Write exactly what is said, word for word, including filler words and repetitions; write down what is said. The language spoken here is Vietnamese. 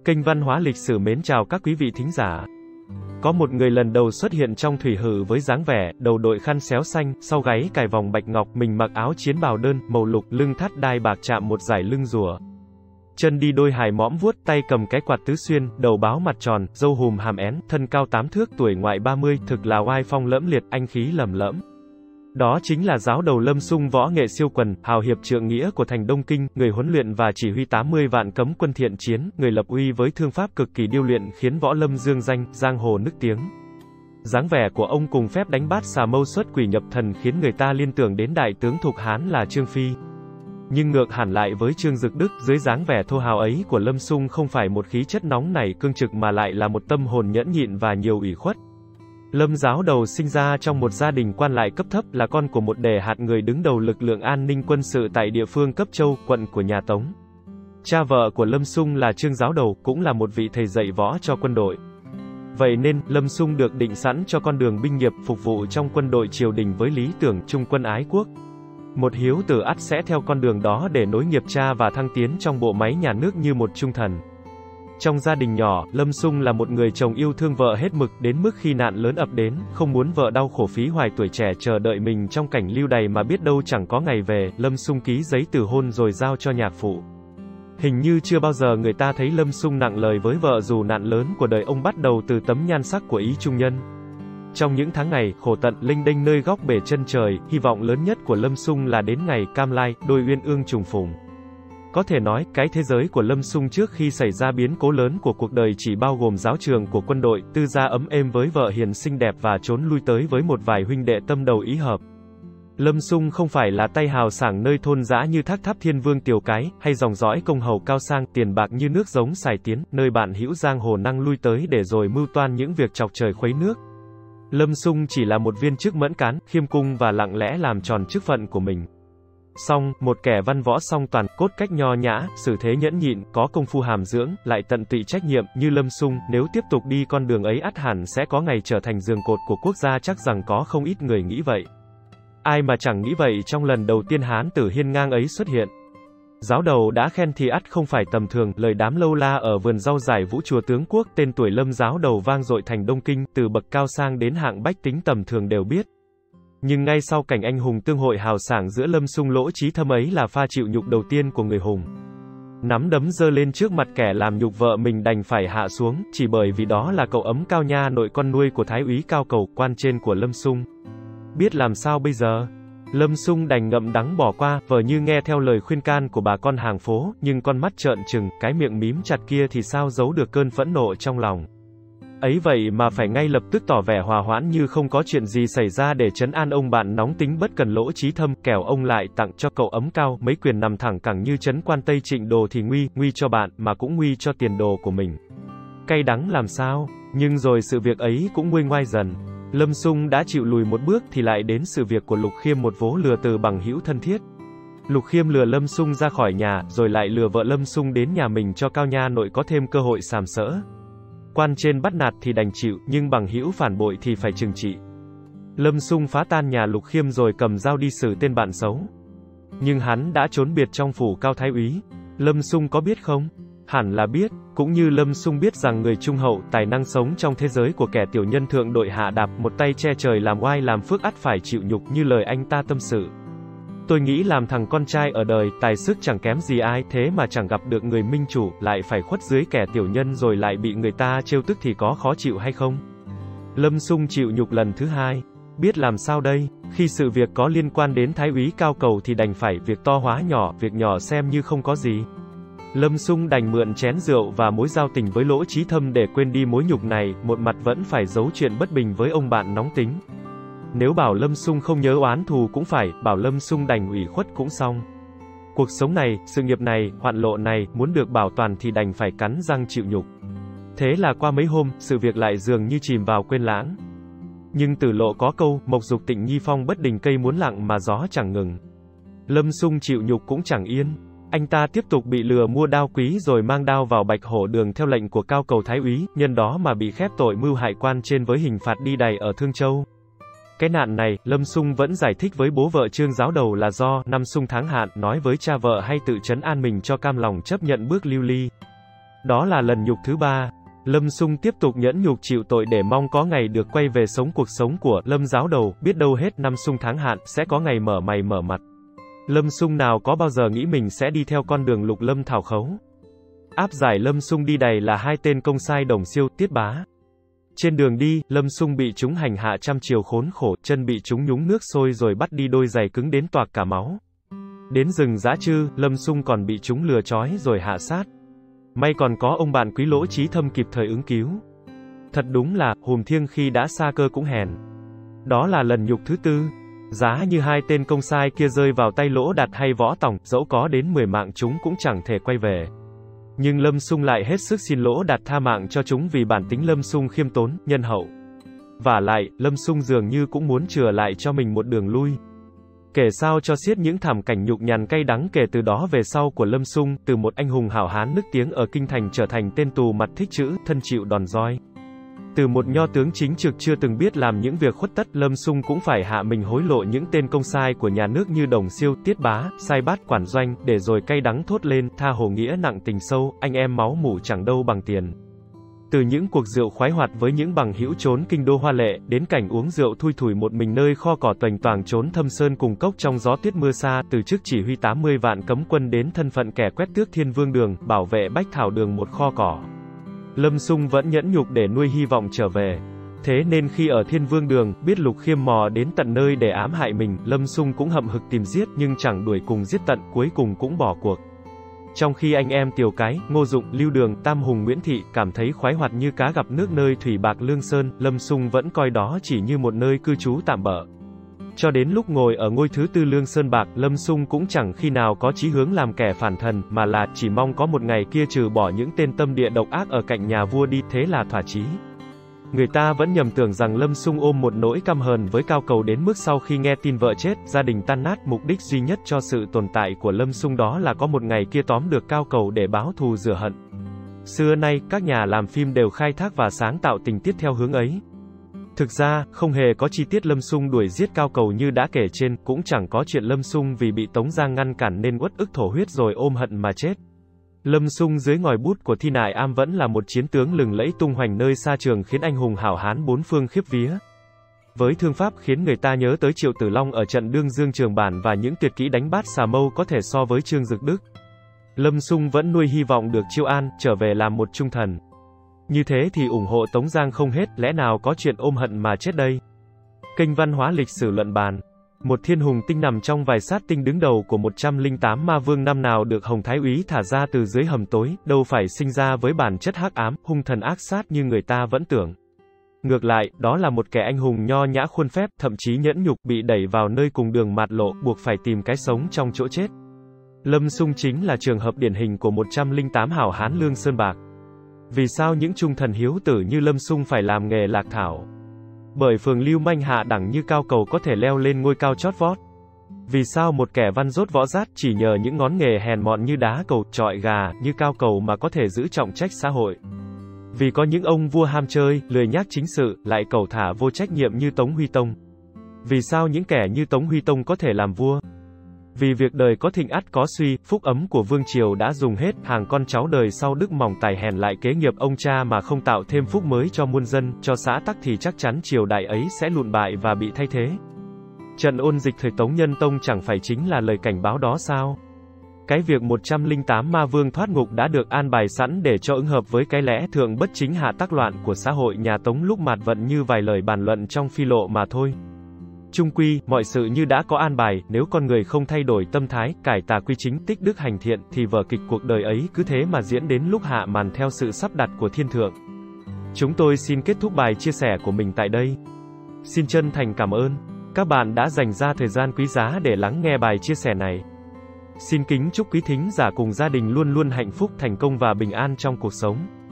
Kênh Văn hóa Lịch sử mến chào các quý vị thính giả. Có một người lần đầu xuất hiện trong thủy hử với dáng vẻ, đầu đội khăn xéo xanh, sau gáy cài vòng bạch ngọc, mình mặc áo chiến bào đơn, màu lục, lưng thắt đai bạc chạm một dải lưng rùa. Chân đi đôi hài mõm vuốt, tay cầm cái quạt tứ xuyên, đầu báo mặt tròn, râu hùm hàm én, thân cao tám thước, tuổi ngoại ba mươi, thực là oai phong lẫm liệt, anh khí lầm lẫm. Đó chính là giáo đầu Lâm Xung, võ nghệ siêu quần, hào hiệp trượng nghĩa của thành Đông Kinh, người huấn luyện và chỉ huy tám mươi vạn cấm quân thiện chiến, người lập uy với thương pháp cực kỳ điêu luyện khiến võ lâm dương danh, giang hồ nức tiếng. Dáng vẻ của ông cùng phép đánh bát xà mâu xuất quỷ nhập thần khiến người ta liên tưởng đến đại tướng Thục Hán là Trương Phi. Nhưng ngược hẳn lại với Trương Dực Đức, dưới dáng vẻ thô hào ấy của Lâm Xung không phải một khí chất nóng nảy cương trực mà lại là một tâm hồn nhẫn nhịn và nhiều ủy khuất. Lâm giáo đầu sinh ra trong một gia đình quan lại cấp thấp, là con của một đề hạt người đứng đầu lực lượng an ninh quân sự tại địa phương Cấp Châu, quận của nhà Tống. Cha vợ của Lâm Xung là Trương giáo đầu, cũng là một vị thầy dạy võ cho quân đội. Vậy nên, Lâm Xung được định sẵn cho con đường binh nghiệp, phục vụ trong quân đội triều đình với lý tưởng trung quân ái quốc. Một hiếu tử ắt sẽ theo con đường đó để nối nghiệp cha và thăng tiến trong bộ máy nhà nước như một trung thần. Trong gia đình nhỏ, Lâm Xung là một người chồng yêu thương vợ hết mực, đến mức khi nạn lớn ập đến, không muốn vợ đau khổ phí hoài tuổi trẻ chờ đợi mình trong cảnh lưu đày mà biết đâu chẳng có ngày về, Lâm Xung ký giấy từ hôn rồi giao cho nhạc phụ. Hình như chưa bao giờ người ta thấy Lâm Xung nặng lời với vợ dù nạn lớn của đời ông bắt đầu từ tấm nhan sắc của ý trung nhân. Trong những tháng ngày khổ tận lênh đênh nơi góc bể chân trời, hy vọng lớn nhất của Lâm Xung là đến ngày cam lai, đôi uyên ương trùng phùng. Có thể nói, cái thế giới của Lâm Xung trước khi xảy ra biến cố lớn của cuộc đời chỉ bao gồm giáo trường của quân đội, tư gia ấm êm với vợ hiền xinh đẹp và trốn lui tới với một vài huynh đệ tâm đầu ý hợp. Lâm Xung không phải là tay hào sảng nơi thôn dã như Thác Tháp Thiên Vương Tiểu Cái, hay dòng dõi công hầu cao sang, tiền bạc như nước giống Sài Tiến, nơi bạn hữu giang hồ năng lui tới để rồi mưu toan những việc chọc trời khuấy nước. Lâm Xung chỉ là một viên chức mẫn cán, khiêm cung và lặng lẽ làm tròn chức phận của mình. Song, một kẻ văn võ song toàn, cốt cách nho nhã, xử thế nhẫn nhịn, có công phu hàm dưỡng, lại tận tụy trách nhiệm, như Lâm Xung, nếu tiếp tục đi con đường ấy ắt hẳn sẽ có ngày trở thành giường cột của quốc gia, chắc rằng có không ít người nghĩ vậy. Ai mà chẳng nghĩ vậy trong lần đầu tiên Hán tử hiên ngang ấy xuất hiện. Giáo đầu đã khen thì ắt không phải tầm thường, lời đám lâu la ở vườn rau giải vũ chùa Tướng Quốc, tên tuổi Lâm giáo đầu vang dội thành Đông Kinh, từ bậc cao sang đến hạng bách tính tầm thường đều biết. Nhưng ngay sau cảnh anh hùng tương hội hào sảng giữa Lâm Xung lỗ trí thâm ấy là pha chịu nhục đầu tiên của người hùng. Nắm đấm giơ lên trước mặt kẻ làm nhục vợ mình đành phải hạ xuống, chỉ bởi vì đó là cậu ấm Cao Nha, nội con nuôi của Thái úy Cao Cầu, quan trên của Lâm Xung. Biết làm sao bây giờ? Lâm Xung đành ngậm đắng bỏ qua, vờ như nghe theo lời khuyên can của bà con hàng phố, nhưng con mắt trợn trừng, cái miệng mím chặt kia thì sao giấu được cơn phẫn nộ trong lòng. Ấy vậy mà phải ngay lập tức tỏ vẻ hòa hoãn như không có chuyện gì xảy ra để trấn an ông bạn nóng tính bất cần lỗ trí thâm, kẻo ông lại tặng cho cậu ấm Cao mấy quyền nằm thẳng cẳng như trấn quan Tây Trịnh đồ thì nguy, nguy cho bạn, mà cũng nguy cho tiền đồ của mình. Cay đắng làm sao, nhưng rồi sự việc ấy cũng nguôi ngoai dần. Lâm Xung đã chịu lùi một bước thì lại đến sự việc của Lục Khiêm, một vố lừa từ bằng hữu thân thiết. Lục Khiêm lừa Lâm Xung ra khỏi nhà, rồi lại lừa vợ Lâm Xung đến nhà mình cho Cao Nha nội có thêm cơ hội sàm sỡ. Quan trên bắt nạt thì đành chịu, nhưng bằng hữu phản bội thì phải trừng trị. Lâm Xung phá tan nhà Lục Khiêm rồi cầm dao đi xử tên bạn xấu. Nhưng hắn đã trốn biệt trong phủ Cao Thái úy. Lâm Xung có biết không? Hẳn là biết, cũng như Lâm Xung biết rằng người trung hậu, tài năng sống trong thế giới của kẻ tiểu nhân thượng đội hạ đạp, một tay che trời làm oai làm phước ắt phải chịu nhục, như lời anh ta tâm sự. Tôi nghĩ làm thằng con trai ở đời, tài sức chẳng kém gì ai, thế mà chẳng gặp được người minh chủ, lại phải khuất dưới kẻ tiểu nhân rồi lại bị người ta trêu tức thì có khó chịu hay không? Lâm Xung chịu nhục lần thứ hai. Biết làm sao đây? Khi sự việc có liên quan đến Thái úy Cao Cầu thì đành phải việc to hóa nhỏ, việc nhỏ xem như không có gì. Lâm Xung đành mượn chén rượu và mối giao tình với lỗ trí thâm để quên đi mối nhục này, một mặt vẫn phải giấu chuyện bất bình với ông bạn nóng tính. Nếu bảo Lâm Xung không nhớ oán thù cũng phải, bảo Lâm Xung đành ủy khuất cũng xong. Cuộc sống này, sự nghiệp này, hoạn lộ này, muốn được bảo toàn thì đành phải cắn răng chịu nhục. Thế là qua mấy hôm, sự việc lại dường như chìm vào quên lãng. Nhưng Tử Lộ có câu, mộc dục tịnh nhi phong bất đình cây muốn lặng mà gió chẳng ngừng. Lâm Xung chịu nhục cũng chẳng yên. Anh ta tiếp tục bị lừa mua đao quý rồi mang đao vào Bạch Hổ Đường theo lệnh của Cao Cầu Thái úy, nhân đó mà bị khép tội mưu hại quan trên với hình phạt đi đày ở Thương Châu. Cái nạn này, Lâm Xung vẫn giải thích với bố vợ Trương giáo đầu là do năm xung tháng hạn, nói với cha vợ hay tự trấn an mình cho cam lòng chấp nhận bước lưu ly. Đó là lần nhục thứ ba. Lâm Xung tiếp tục nhẫn nhục chịu tội để mong có ngày được quay về sống cuộc sống của Lâm giáo đầu, biết đâu hết năm xung tháng hạn, sẽ có ngày mở mày mở mặt. Lâm Xung nào có bao giờ nghĩ mình sẽ đi theo con đường Lục Lâm Thảo Khấu. Áp giải Lâm Xung đi đầy là hai tên công sai Đồng Siêu, Tiết Bá. Trên đường đi, Lâm Xung bị chúng hành hạ trăm chiều khốn khổ, chân bị chúng nhúng nước sôi rồi bắt đi đôi giày cứng đến toạc cả máu. Đến rừng Dã Trư, Lâm Xung còn bị chúng lừa trói rồi hạ sát. May còn có ông bạn quý Lỗ Chí Thâm kịp thời ứng cứu. Thật đúng là, hùm thiêng khi đã xa cơ cũng hèn. Đó là lần nhục thứ tư. Giá như hai tên công sai kia rơi vào tay Lỗ Đạt hay Võ Tòng, dẫu có đến mười mạng chúng cũng chẳng thể quay về. Nhưng Lâm Xung lại hết sức xin Lỗ Đạt tha mạng cho chúng vì bản tính Lâm Xung khiêm tốn, nhân hậu. Vả lại, Lâm Xung dường như cũng muốn chừa lại cho mình một đường lui. Kể sao cho xiết những thảm cảnh nhục nhằn cay đắng kể từ đó về sau của Lâm Xung, từ một anh hùng hảo hán nức tiếng ở kinh thành trở thành tên tù mặt thích chữ, thân chịu đòn roi. Từ một nho tướng chính trực chưa từng biết làm những việc khuất tất, Lâm Xung cũng phải hạ mình hối lộ những tên công sai của nhà nước như Đồng Siêu, Tiết Bá, sai bát quản doanh, để rồi cay đắng thốt lên, tha hồ nghĩa nặng tình sâu, anh em máu mủ chẳng đâu bằng tiền. Từ những cuộc rượu khoái hoạt với những bằng hữu trốn kinh đô hoa lệ, đến cảnh uống rượu thui thủi một mình nơi kho cỏ toành toàng trốn thâm sơn cùng cốc trong gió tuyết mưa xa, từ chức chỉ huy tám mươi vạn cấm quân đến thân phận kẻ quét tước Thiên Vương Đường, bảo vệ Bách Thảo Đường một kho cỏ. Lâm Xung vẫn nhẫn nhục để nuôi hy vọng trở về. Thế nên khi ở Thiên Vương Đường, biết Lục Khiêm mò đến tận nơi để ám hại mình, Lâm Xung cũng hậm hực tìm giết nhưng chẳng đuổi cùng giết tận, cuối cùng cũng bỏ cuộc. Trong khi anh em Tiều Cái, Ngô Dụng, Lưu Đường, Tam Hùng Nguyễn Thị cảm thấy khoái hoạt như cá gặp nước nơi thủy bạc Lương Sơn, Lâm Xung vẫn coi đó chỉ như một nơi cư trú tạm bợ. Cho đến lúc ngồi ở ngôi thứ tư Lương Sơn Bạc, Lâm Xung cũng chẳng khi nào có chí hướng làm kẻ phản thần, mà là chỉ mong có một ngày kia trừ bỏ những tên tâm địa độc ác ở cạnh nhà vua đi, thế là thỏa chí. Người ta vẫn nhầm tưởng rằng Lâm Xung ôm một nỗi căm hờn với Cao Cầu đến mức sau khi nghe tin vợ chết, gia đình tan nát, mục đích duy nhất cho sự tồn tại của Lâm Xung đó là có một ngày kia tóm được Cao Cầu để báo thù rửa hận. Xưa nay, các nhà làm phim đều khai thác và sáng tạo tình tiết theo hướng ấy. Thực ra, không hề có chi tiết Lâm Xung đuổi giết Cao Cầu như đã kể trên, cũng chẳng có chuyện Lâm Xung vì bị Tống Giang ngăn cản nên uất ức thổ huyết rồi ôm hận mà chết. Lâm Xung dưới ngòi bút của Thi Nại Am vẫn là một chiến tướng lừng lẫy tung hoành nơi xa trường khiến anh hùng hảo hán bốn phương khiếp vía. Với thương pháp khiến người ta nhớ tới Triệu Tử Long ở trận Đương Dương Trường Bản và những tuyệt kỹ đánh bát xà mâu có thể so với Trương Dực Đức. Lâm Xung vẫn nuôi hy vọng được chiêu an, trở về làm một trung thần. Như thế thì ủng hộ Tống Giang không hết, lẽ nào có chuyện ôm hận mà chết đây? Kênh Văn hóa Lịch sử luận bàn. Một thiên hùng tinh nằm trong vài sát tinh đứng đầu của một trăm lẻ tám ma vương năm nào được Hồng Thái Úy thả ra từ dưới hầm tối, đâu phải sinh ra với bản chất hắc ám, hung thần ác sát như người ta vẫn tưởng. Ngược lại, đó là một kẻ anh hùng nho nhã khuôn phép, thậm chí nhẫn nhục, bị đẩy vào nơi cùng đường mạt lộ, buộc phải tìm cái sống trong chỗ chết. Lâm Xung chính là trường hợp điển hình của một trăm lẻ tám hảo hán Lương Sơn Bạc. Vì sao những trung thần hiếu tử như Lâm Xung phải làm nghề lạc thảo? Bởi phường lưu manh hạ đẳng như Cao Cầu có thể leo lên ngôi cao chót vót. Vì sao một kẻ văn dốt võ rát chỉ nhờ những ngón nghề hèn mọn như đá cầu, chọi gà, như Cao Cầu mà có thể giữ trọng trách xã hội? Vì có những ông vua ham chơi, lười nhác chính sự, lại cẩu thả vô trách nhiệm như Tống Huy Tông. Vì sao những kẻ như Tống Huy Tông có thể làm vua? Vì việc đời có thịnh ắt có suy, phúc ấm của vương triều đã dùng hết, hàng con cháu đời sau đức mỏng tài hèn lại kế nghiệp ông cha mà không tạo thêm phúc mới cho muôn dân, cho xã tắc thì chắc chắn triều đại ấy sẽ lụn bại và bị thay thế. Trận ôn dịch thời Tống Nhân Tông chẳng phải chính là lời cảnh báo đó sao? Cái việc một trăm lẻ tám ma vương thoát ngục đã được an bài sẵn để cho ứng hợp với cái lẽ thượng bất chính hạ tắc loạn của xã hội nhà Tống lúc mạt vận như vài lời bàn luận trong phi lộ mà thôi. Chung quy, mọi sự như đã có an bài, nếu con người không thay đổi tâm thái, cải tà quy chính, tích đức hành thiện, thì vở kịch cuộc đời ấy cứ thế mà diễn đến lúc hạ màn theo sự sắp đặt của thiên thượng. Chúng tôi xin kết thúc bài chia sẻ của mình tại đây. Xin chân thành cảm ơn các bạn đã dành ra thời gian quý giá để lắng nghe bài chia sẻ này. Xin kính chúc quý thính giả cùng gia đình luôn luôn hạnh phúc, thành công và bình an trong cuộc sống.